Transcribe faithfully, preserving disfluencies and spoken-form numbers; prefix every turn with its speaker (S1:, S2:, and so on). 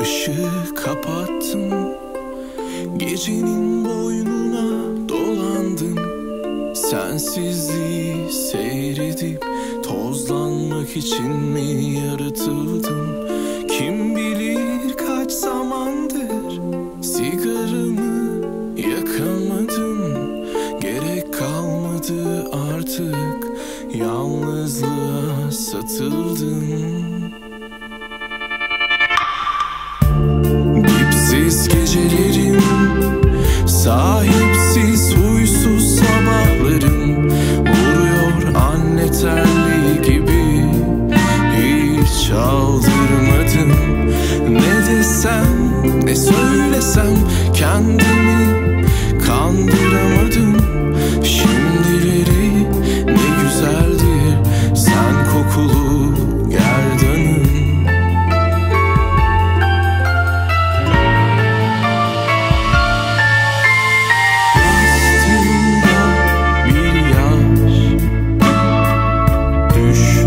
S1: Işığı kapattım, gecenin boynuna dolandım. Sensizliği seyredip tozlanmak için mi yaratıldım? Kim bilir kaç zamandır sigaramı yakamadım. Gerek kalmadı artık, yalnızlığa satıldım. Dipsiz gecelerim, sahipsiz huysuz sabahlarım, vuruyor anne terliği gibi. Hiç çaldırmadım. Ne desem ne söylesem kendimi kandıramadım. Şimdileri ne güzeldir sen kokulu gerdanım. Düş